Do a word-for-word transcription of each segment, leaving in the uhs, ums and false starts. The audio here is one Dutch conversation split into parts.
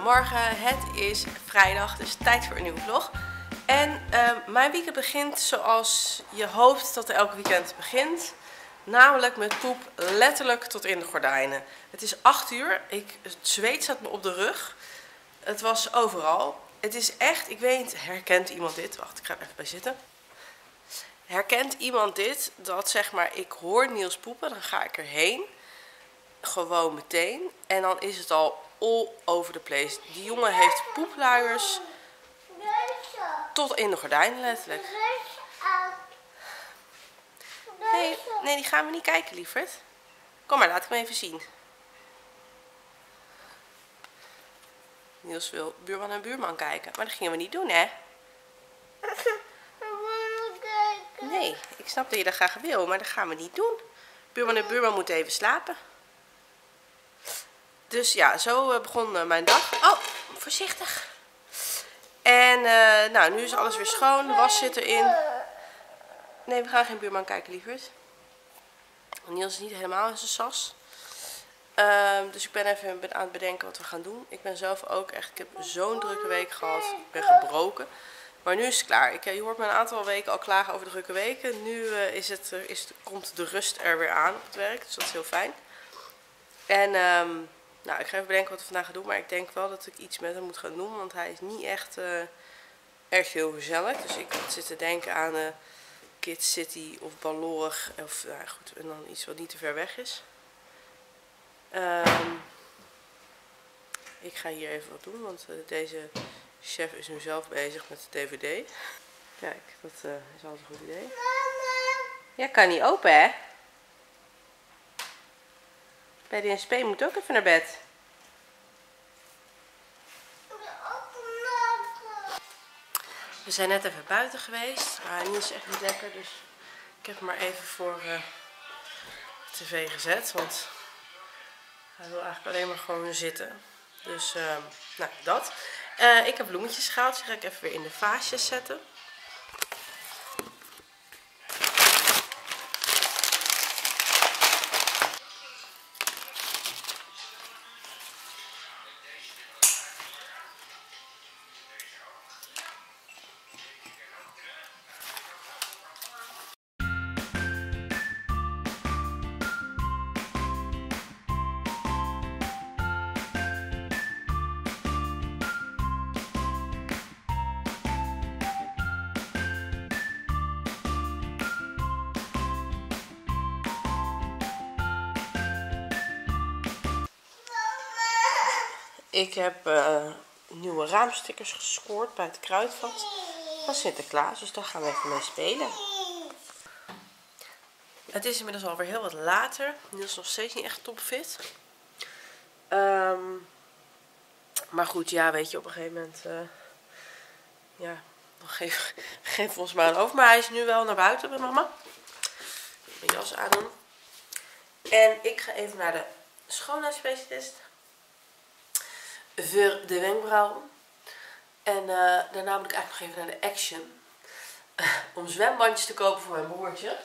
Goedemorgen, het is vrijdag, dus tijd voor een nieuwe vlog. En uh, mijn weekend begint zoals je hoopt dat er elke weekend begint. Namelijk met poep letterlijk tot in de gordijnen. Het is acht uur, ik, het zweet zat me op de rug. Het was overal. Het is echt, ik weet niet, herkent iemand dit? Wacht, ik ga er even bij zitten. Herkent iemand dit? Dat zeg maar, ik hoor Niels poepen, dan ga ik erheen. Gewoon meteen. En dan is het al all over the place. Die jongen heeft poepluiers tot in de gordijnen letterlijk. Nee, nee, die gaan we niet kijken, lieverd. Kom maar, laat ik hem even zien. Niels wil buurman en buurman kijken. Maar dat gingen we niet doen, hè? Nee, ik snap dat je dat graag wil, maar dat gaan we niet doen. Buurman en buurman moeten even slapen. Dus ja, zo begon mijn dag. Oh, voorzichtig. En uh, nou, nu is alles weer schoon. De was zit erin. Nee, we gaan geen buurman kijken, lieverd. Niels is niet helemaal in zijn sas. Uh, dus ik ben even aan het bedenken wat we gaan doen. Ik ben zelf ook echt, ik heb zo'n drukke week gehad. Ik ben gebroken. Maar nu is het klaar. Ik, je hoort me een aantal weken al klagen over de drukke weken. Nu uh, is het, is het, komt de rust er weer aan op het werk. Dus dat is heel fijn. En um, nou, ik ga even bedenken wat we vandaag gaan doen. Maar ik denk wel dat ik iets met hem moet gaan doen. Want hij is niet echt uh, erg heel gezellig. Dus ik zit te denken aan uh, Kids City of Balorg. Of nou goed, en dan iets wat niet te ver weg is. Um, ik ga hier even wat doen. Want uh, deze chef is nu zelf bezig met de D V D. Kijk, dat uh, is altijd een goed idee. Ja, kan niet open, hè? Bij de N S P moet ook even naar bed. We zijn net even buiten geweest, maar Niels is echt niet lekker, dus ik heb hem maar even voor uh, tv gezet, want hij wil eigenlijk alleen maar gewoon zitten. Dus, uh, nou, dat. Uh, ik heb bloemetjes gehaald, die ga ik even weer in de vaasjes zetten. Ik heb uh, nieuwe raamstickers gescoord bij het kruidvat van Sinterklaas, dus daar gaan we even mee spelen. Het is inmiddels alweer heel wat later. Niels is nog steeds niet echt topfit. Um, maar goed, ja, weet je, op een gegeven moment, uh, ja, dan geef, geef ons maar een over. Maar hij is nu wel naar buiten bij mama. Ik mijn jas aandoen. En ik ga even naar de schoonheidsspecialist. Voor de wenkbrauwen. En uh, daarna moet ik eigenlijk nog even naar de Action. Uh, om zwembandjes te kopen voor mijn broertje.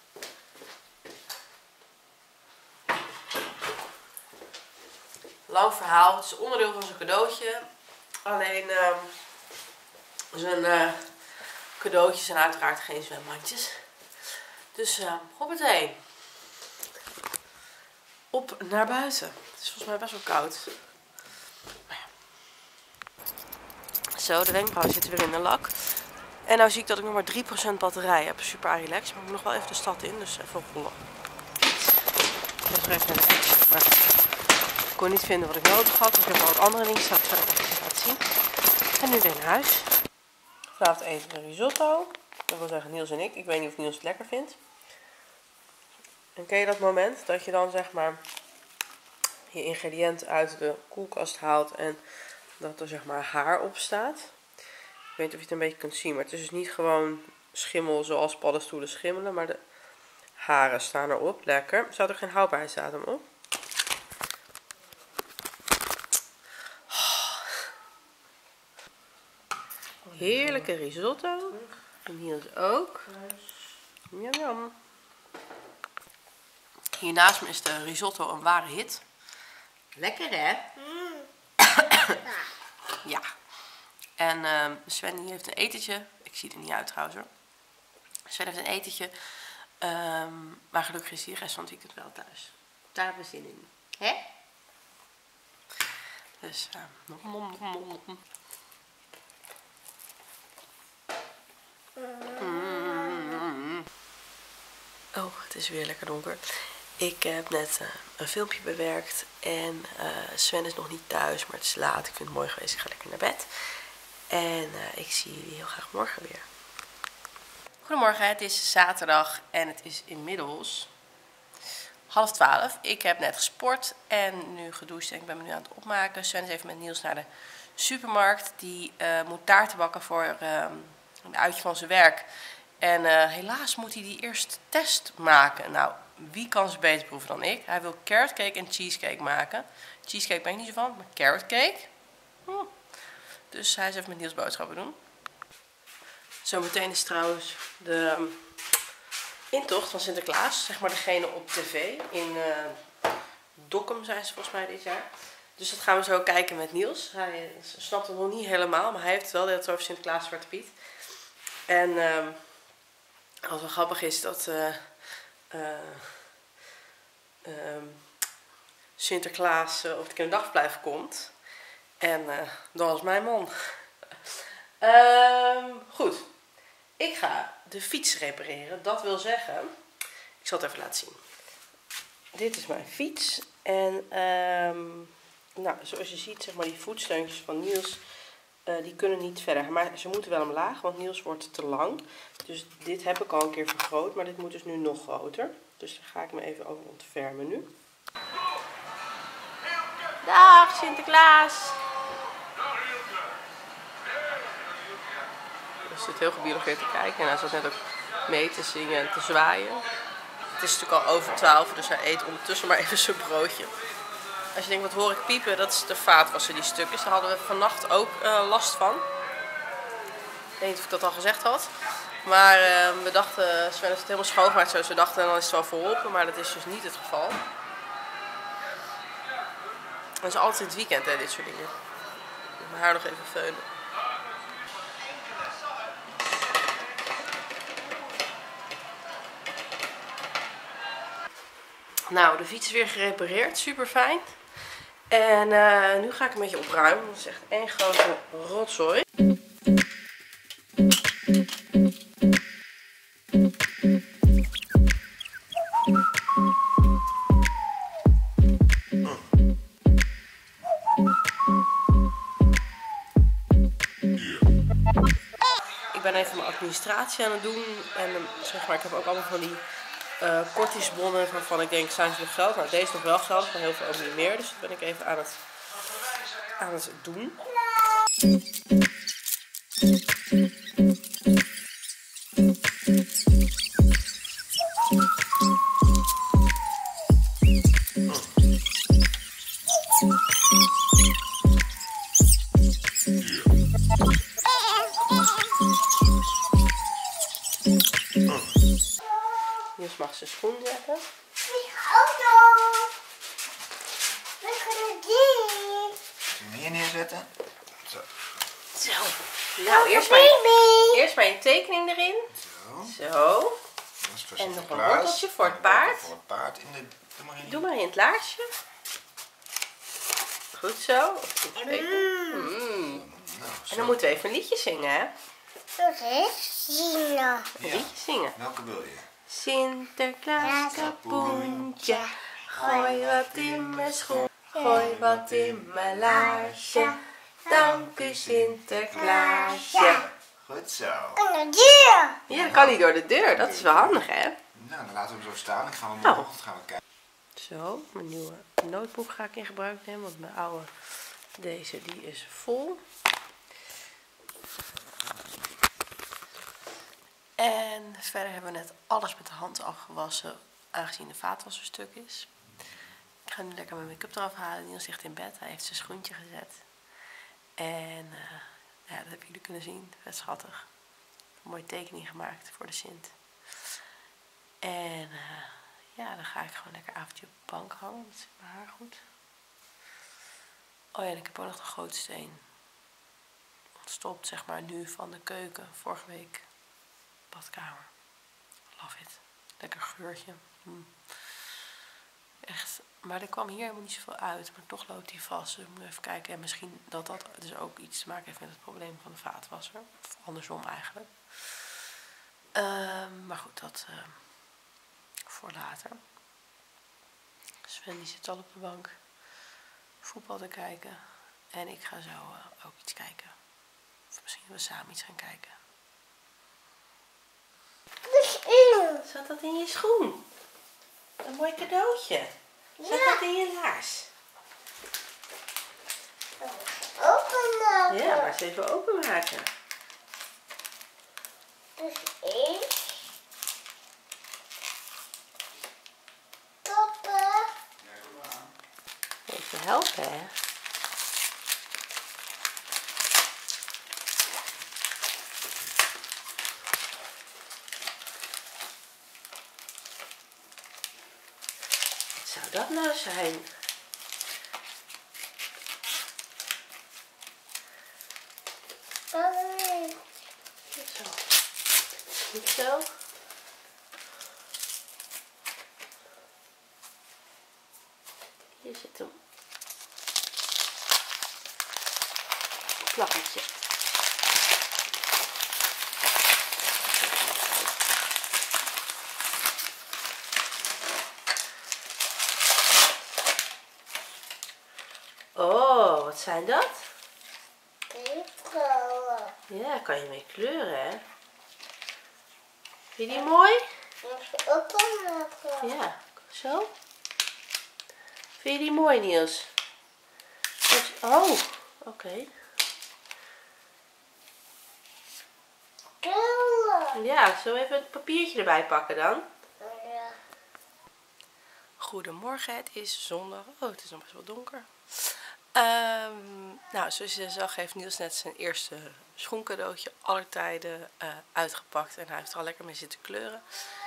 Lang verhaal. Het is onderdeel van zijn cadeautje. Alleen uh, zijn uh, cadeautjes zijn uiteraard geen zwembandjes. Dus uh, hoppatee. Op naar buiten. Het is volgens mij best wel koud. Zo, de wenkbrauwen zitten weer in de lak. En nou zie ik dat ik nog maar drie procent batterij heb. Super relaxed. Maar ik moet nog wel even de stad in. Dus even rollen. Ik ga even naar de Action. Maar ik kon niet vinden wat ik nodig had. Ik heb al wat andere dingen. Straks zal ik even laten zien. En nu weer naar huis. Vanavond eten we risotto. Dat wil zeggen Niels en ik. Ik weet niet of Niels het lekker vindt. En ken je dat moment dat je dan zeg maar je ingrediënten uit de koelkast haalt en dat er zeg maar haar op staat. Ik weet niet of je het een beetje kunt zien, maar het is dus niet gewoon schimmel zoals paddenstoelen schimmelen, maar de haren staan erop. Lekker. Er staat er geen houdbaarheidsdatum op. Heerlijke risotto. En hier ook. Jam jam. Hier naast me is de risotto een ware hit. Lekker, hè? Mm. Ja. En uh, Sven die heeft een etentje. Ik zie er niet uit trouwens hoor. Sven heeft een etentje. Um, maar gelukkig is hij de rest van het weekend wel thuis. Daar hebben we zin in. Hè? Dus, uh, nom, nom, nom, nom. Mm. Oh, het is weer lekker donker. Ik heb net uh, een filmpje bewerkt en uh, Sven is nog niet thuis, maar het is laat. Ik vind het mooi geweest, ik ga lekker naar bed. En uh, ik zie jullie heel graag morgen weer. Goedemorgen, het is zaterdag en het is inmiddels half twaalf. Ik heb net gesport en nu gedoucht en ik ben me nu aan het opmaken. Sven is even met Niels naar de supermarkt. Die uh, moet taarten bakken voor uh, een uitje van zijn werk. En uh, helaas moet hij die eerst test maken. Nou, wie kan ze beter proeven dan ik? Hij wil carrot cake en cheesecake maken. Cheesecake ben ik niet zo van, maar carrot cake. Hm. Dus hij is even met Niels boodschappen doen. Zometeen is trouwens de um, intocht van Sinterklaas. Zeg maar degene op tv. In uh, Dokkum zijn ze volgens mij dit jaar. Dus dat gaan we zo kijken met Niels. Hij snapt het nog niet helemaal, maar hij heeft het wel het over Sinterklaas Zwarte Piet. En um, wat wel grappig is dat uh, uh, uh, Sinterklaas uh, op het kinderdagverblijf komt. En uh, dat was mijn man. um, goed. Ik ga de fiets repareren. Dat wil zeggen, ik zal het even laten zien. Dit is mijn fiets. En um, nou, zoals je ziet, zeg maar, die voetsteuntjes van Niels, uh, die kunnen niet verder. Maar ze moeten wel omlaag, want Niels wordt te lang. Dus dit heb ik al een keer vergroot, maar dit moet dus nu nog groter. Dus daar ga ik me even over ontfermen nu. Dag Sinterklaas! Hij zit heel gebiologeerd te kijken en hij zat net ook mee te zingen en te zwaaien. Het is natuurlijk al over twaalf, dus hij eet ondertussen maar even zijn broodje. Als je denkt, wat hoor ik piepen, dat is de vaatwasser die stuk is. Daar hadden we vannacht ook uh, last van. Ik weet niet of ik dat al gezegd had. Maar uh, we dachten, Sven is het helemaal schoongemaakt zoals we dachten en dan is het wel verholpen. Maar dat is dus niet het geval. Dat is altijd in het weekend, hè, dit soort dingen. Mijn haar nog even veunen. Nou, de fiets is weer gerepareerd. Super fijn. En uh, nu ga ik een beetje opruimen. Dat is echt één grote rotzooi. Ik ben even mijn administratie aan het doen. En zeg maar, ik heb ook allemaal van die uh, kortingsbonnen waarvan ik denk, zijn ze nog geld? Nou, deze is nog wel geld, maar heel veel ook niet meer. Dus dat ben ik even aan het, aan het doen. Niels mag zijn schoen zetten. Die auto. We kunnen die. Kun je hier neerzetten? Zo. Zo. Nou, eerst mijn, eerst mijn tekening erin. Zo. Zo. Dat en nog een worteltje voor het paard. Voor het paard in de, doe maar in. Doe maar in het laarsje. Goed zo. Mm. Mm. Nou, En dan moeten we even een liedje zingen, hè? Oké. Zina. Een liedje zingen. Welke wil je? Sinterklaas kapoentje, gooi wat in mijn schoen, gooi wat in mijn laarsje. Dank u Sinterklaasje. Goed zo. Kunnen die. Ja, dat kan niet door de deur. Dat is wel handig, hè? Nou, dan laten we hem zo staan. Ik ga hem Oh. morgenochtend gaan we kijken. Zo, mijn nieuwe notebook ga ik in gebruik nemen, want mijn oude, deze, die is vol. En verder hebben we net alles met de hand afgewassen, aangezien de vaatwasser stuk is. Ik ga nu lekker mijn make-up eraf halen. Niels ligt in bed, hij heeft zijn schoentje gezet. En uh, ja, dat hebben jullie kunnen zien, vet schattig. Een mooie tekening gemaakt voor de Sint. En uh, ja, dan ga ik gewoon lekker avondje op de bank hangen. Dat zit mijn haar goed. Oh ja, en ik heb ook nog de gootsteen. stopt, zeg maar, nu van de keuken. Vorige week badkamer. Love it. Lekker geurtje. Mm. Echt. Maar er kwam hier helemaal niet zoveel uit. Maar toch loopt hij vast. Dus ik moet even kijken. En misschien dat dat dus ook iets te maken heeft met het probleem van de vaatwasser. Of andersom eigenlijk. Um, maar goed, dat uh, voor later. Sven die zit al op de bank voetbal te kijken. En ik ga zo uh, ook iets kijken. Of misschien we samen iets gaan kijken. Zat dat in je schoen? Een mooi cadeautje. Zat ja. dat in je laars? Openmaken. Ja, maar eens even openmaken. Dus één. Papa. Even helpen, hè? Wat zou dat nou zijn? Zo. Goed zo. Hier zit een plakkertje. Oh, wat zijn dat? Kleuren. Ja, kan je mee kleuren, hè? Vind je die mooi? Even openmaken. Ja, zo. Vind je die mooi, Niels? Oh, oké. Okay. Kleuren. Ja, zullen we even het papiertje erbij pakken dan? Ja. Goedemorgen, het is zondag. Oh, het is nog best wel donker. Um, nou, zoals je zag heeft Niels net zijn eerste schoencadeautje aller tijden uh, uitgepakt. En hij heeft er al lekker mee zitten kleuren.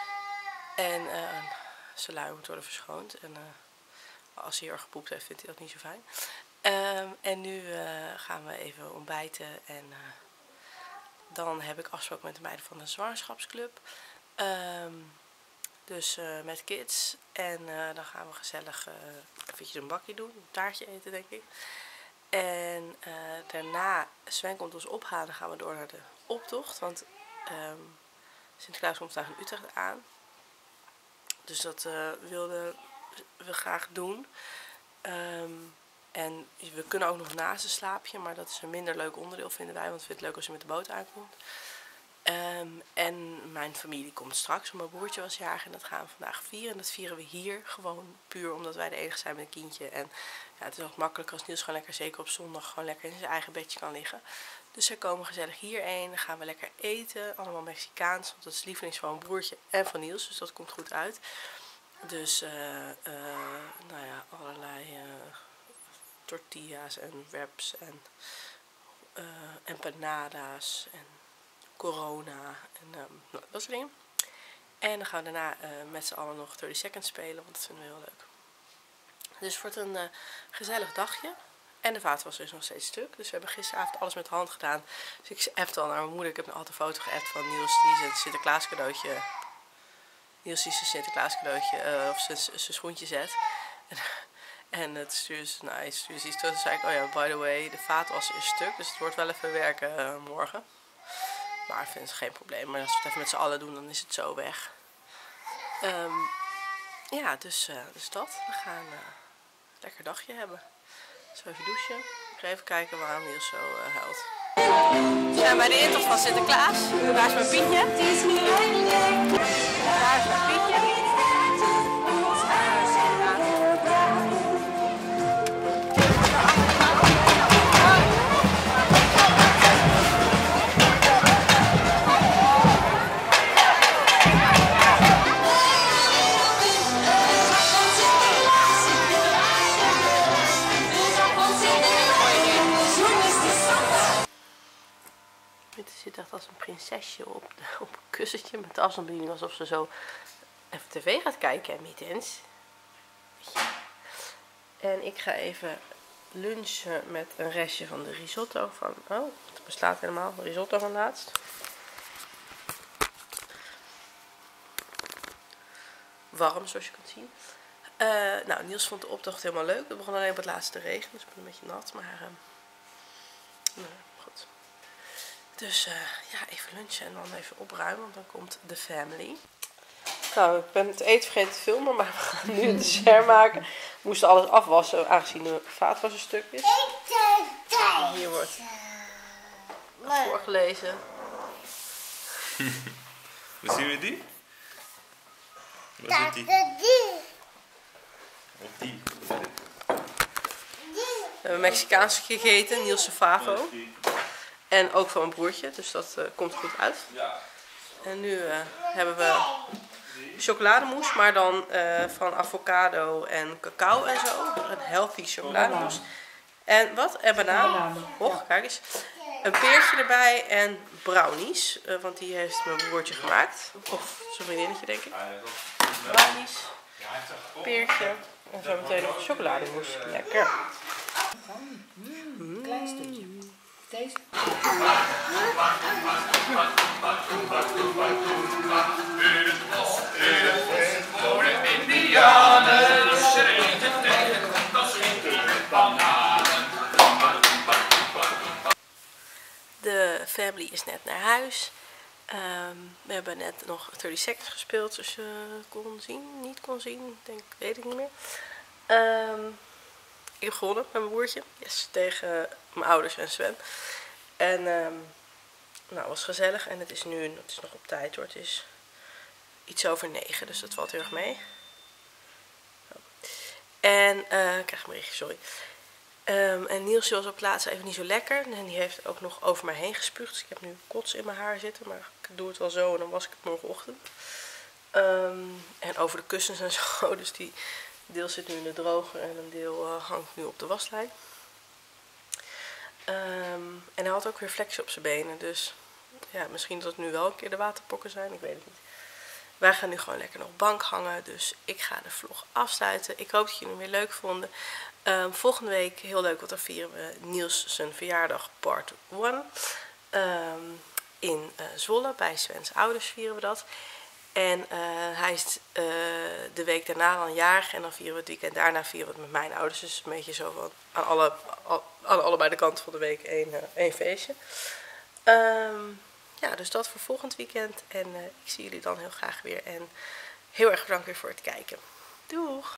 En uh, zijn lui moet worden verschoond. En uh, als hij heel erg gepoept heeft, vindt hij dat niet zo fijn. Um, en nu uh, gaan we even ontbijten. En uh, dan heb ik afspraak met de meiden van de zwangerschapsclub. Um, Dus uh, met kids. En uh, dan gaan we gezellig uh, eventjes een bakje doen. Een taartje eten, denk ik. En uh, daarna, Sven komt ons ophalen. Dan gaan we door naar de optocht. Want um, Sinterklaas komt vandaag in Utrecht aan. Dus dat uh, wilden we graag doen. Um, en we kunnen ook nog naast een slaapje. Maar dat is een minder leuk onderdeel, vinden wij. Want we vinden het leuk als je met de boot aankomt. Um, en mijn familie komt straks. Mijn broertje was jarig en dat gaan we vandaag vieren. En dat vieren we hier gewoon puur omdat wij de enige zijn met een kindje. En ja, het is ook makkelijk als Niels gewoon lekker, zeker op zondag, gewoon lekker in zijn eigen bedje kan liggen. Dus zij komen gezellig hierheen. Dan gaan we lekker eten. Allemaal Mexicaans. Want dat is lievelings van mijn broertje en van Niels. Dus dat komt goed uit. Dus uh, uh, nou ja, allerlei uh, tortillas en wraps en uh, empanadas en corona en um, nou, dat soort dingen. En dan gaan we daarna uh, met z'n allen nog dertig seconds spelen, want dat vinden we heel leuk. Dus het wordt een uh, gezellig dagje. En de vaatwasser is nog steeds stuk. Dus we hebben gisteravond alles met de hand gedaan. Dus ik appte al naar mijn moeder. Ik heb nog altijd een foto geappt van Niels die zijn Sinterklaas cadeautje. Niels die zijn Sinterklaas cadeautje uh, of zijn, zijn schoentje zet. En, en het stuurde ze, nou, hij stuurde iets. Toen zei ik, oh ja, by the way, de vaatwasser is stuk. Dus het wordt wel even werken uh, morgen. Maar ik vind het geen probleem. Maar als we het even met z'n allen doen, dan is het zo weg. Um, ja, dus, uh, dus dat. We gaan uh, een lekker dagje hebben. Zo even douchen. Ik ga even kijken waarom Niels zo uh, huilt. We zijn bij de intocht van Sinterklaas. Waar is mijn Pietje? Daar is mijn Pietje. Ze zit echt als een prinsesje op, de, op een kussentje met de afstandsbediening, alsof ze zo even tv gaat kijken en mittens. En ik ga even lunchen met een restje van de risotto van... Oh, het bestaat helemaal. Risotto van laatst. Warm, zoals je kunt zien. Uh, nou, Niels vond de optocht helemaal leuk. Het begon alleen op het laatste te regenen, dus ik ben een beetje nat. Maar uh, nou, goed. Dus uh, ja, even lunchen en dan even opruimen, want dan komt de family. Nou, ik ben het eten vergeten te filmen, maar we gaan nu het dessert maken. We moesten alles afwassen, aangezien de vaatwasser stuk is. Hier wordt voorgelezen. Waar zien we die? Waar zit die? Of die? We hebben Mexicaans gegeten, Niels' Favo. En ook van mijn broertje, dus dat uh, komt goed uit. En nu uh, hebben we chocolademousse, maar dan uh, van avocado en cacao en zo. Een healthy chocolademousse. En wat? En bananen. Och, kijk eens. Een peertje erbij en brownies, uh, want die heeft mijn broertje gemaakt. Of zijn vriendinnetje, denk ik. Brownies, peertje en zo meteen nog chocolademousse. Lekker. Mm, klein stukje. Deze. De family is net naar huis. Um, we hebben net nog dertig seconds gespeeld, zoals je kon zien, niet kon zien, denk, weet ik niet meer. Um, ik heb gewonnen met mijn broertje, yes, tegen mijn ouders en Sven. En um, nou, het was gezellig en het is nu, het is nog op tijd hoor, het is iets over negen, dus dat valt heel erg mee. En, uh, ik krijg een berichtje, sorry. Um, en Niels was op plaats even niet zo lekker. En die heeft ook nog over mij heen gespuugd. Dus ik heb nu kots in mijn haar zitten. Maar ik doe het wel zo en dan was ik het morgenochtend. Um, en over de kussens en zo. Dus die deel zit nu in de droger en een deel uh, hangt nu op de waslijn. Um, en hij had ook weer vlekjes op zijn benen. Dus ja, misschien dat het nu wel een keer de waterpokken zijn. Ik weet het niet. Wij gaan nu gewoon lekker nog bank hangen. Dus ik ga de vlog afsluiten. Ik hoop dat jullie hem weer leuk vonden. Um, volgende week, heel leuk, want dan vieren we Niels zijn verjaardag part one. Um, in uh, Zwolle, bij Svens ouders vieren we dat. En uh, hij is uh, de week daarna al jarig en dan vieren we het weekend daarna vieren we het met mijn ouders. Dus een beetje zo van aan alle, al, aan allebei de kanten van de week één, uh, één feestje. Um, ja, dus dat voor volgend weekend. En uh, ik zie jullie dan heel graag weer. En heel erg bedankt weer voor het kijken. Doeg!